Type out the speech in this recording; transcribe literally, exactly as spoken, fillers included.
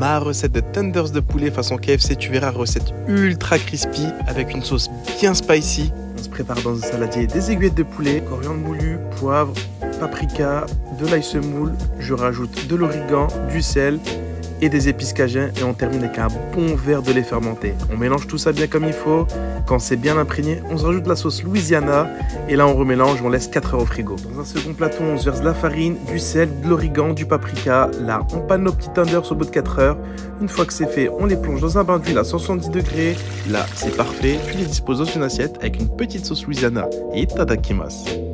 ma recette de tenders de poulet façon K F C. Tu verras, recette ultra crispy avec une sauce bien spicy. On se prépare dans un saladier des aiguillettes de poulet, coriandre moulu, poivre, paprika, de l'ail semoule. Je rajoute de l'origan, du sel et des épices cajun et on termine avec un bon verre de lait fermenté. On mélange tout ça bien comme il faut. Quand c'est bien imprégné, on se rajoute la sauce Louisiana et là on remélange, on laisse quatre heures au frigo. Dans un second plateau, on se verse de la farine, du sel, de l'origan, du paprika. Là, on panne nos petits tenders au bout de quatre heures. Une fois que c'est fait, on les plonge dans un bain d'huile à cent soixante-dix degrés. Là, c'est parfait. Tu les disposes dans une assiette avec une petite sauce Louisiana et tadakimasu.